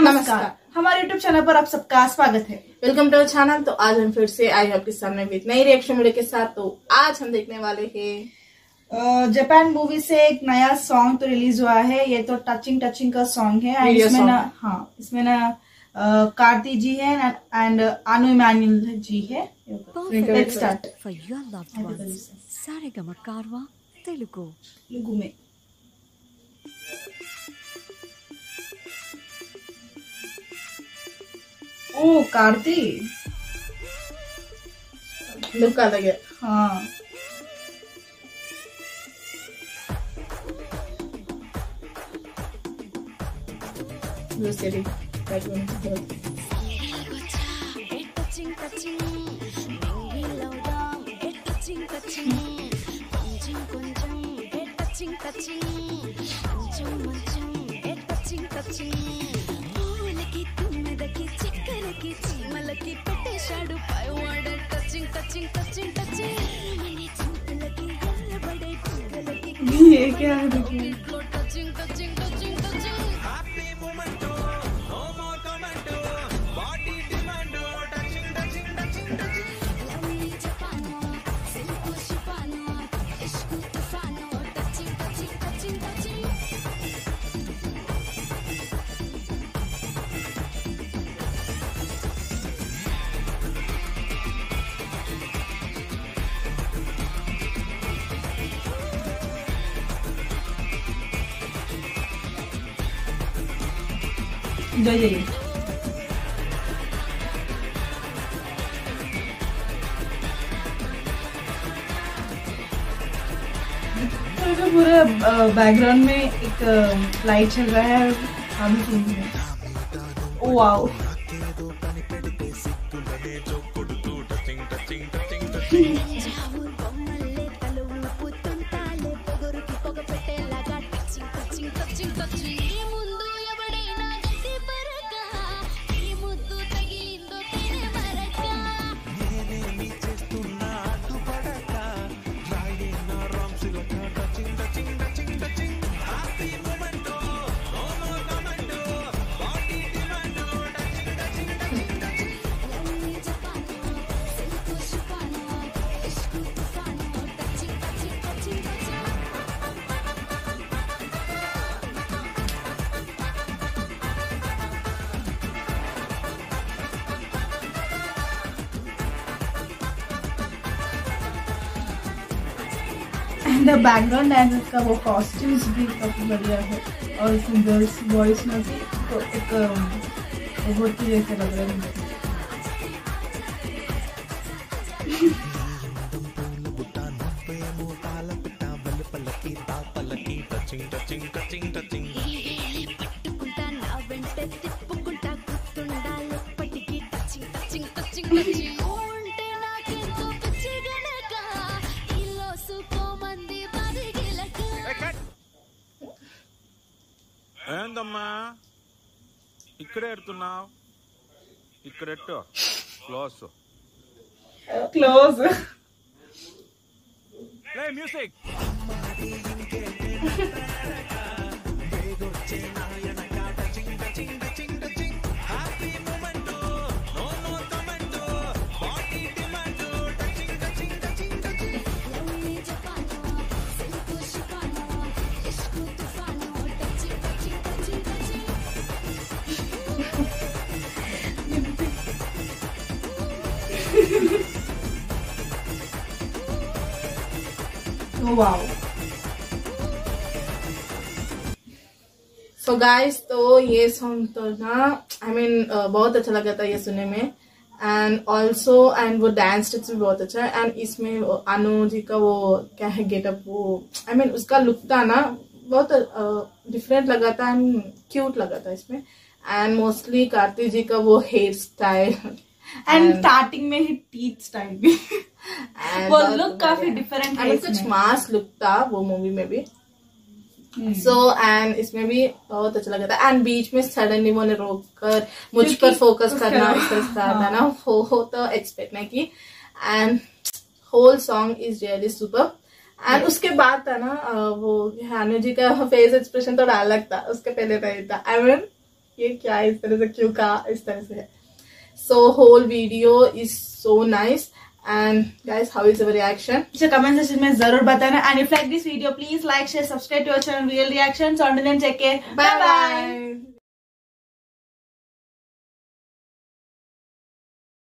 नमस्कार। हमारे YouTube channel पर आप सबका स्वागत है। Welcome to channel. तो आज हम फिर से आए आपके सामने विद नई रिएक्शन वीडियो के साथ। तो आज हम देखने वाले हैं जापान मूवी से एक नया सॉन्ग तो रिलीज हुआ है। ये तो टचिंग का सॉन्ग है। इसमें ना कार्ति जी है एंड अनु इमानुएल जी है। Let's start. For your loved ones, Saregama Karwa Telugu में ओ कार्ति लुक अलग है। हाँ दूसरी ये क्या है? देखिए जाइए। पूरे बैकग्राउंड में एक लाइट चल रहा है। ओ वाओ बैकग्राउंड डांस का वो कॉस्ट्यूम्स भी काफी बढ़िया है। और इसमें गर्ल्स बॉयज में भी तो एक बहुत ही जैसे लग रहा है। ఏందమ్మా ఇక్కడే ఎడుతున్నావు? ఇక్కడెట్టు close play music. Wow. So guys, तो ये सॉन्ग तो ना बहुत अच्छा लगा था ये सुनने में। एंड ऑल्सो वो डांस स्टेप्स भी बहुत अच्छा है। एंड इसमें अनु जी का वो क्या है गेटअप, वो उसका लुक था ना बहुत डिफरेंट लगा था एंड क्यूट लगा था इसमें। एंड मोस्टली कार्ति जी का वो हेयर स्टाइल एंड स्टार्टिंग में ही टीथ स्टाइल भी वो लुक काफी डिफरेंट है। कुछ मास लुक था वो मूवी में भी। सो एंड इसमें भी बहुत अच्छा लगा था। एंड बीच में सडनली वो ने रोक कर मुझ पर फोकस करना था ना, वो तो एक्सपेक्ट नहीं की। And whole song is really super. And उसके बाद था ना वो अनु जी का फेस एक्सप्रेशन थोड़ा अलग था, उसके पहले नहीं था। ये क्या है, इस तरह से क्यों कहा, इस तरह से है. So whole video is so nice. And guys, how is your reaction? So comment section में जरूर बताना. And if you like this video, please like, share, subscribe to our channel Real Reactions. Until then, take care. Bye bye.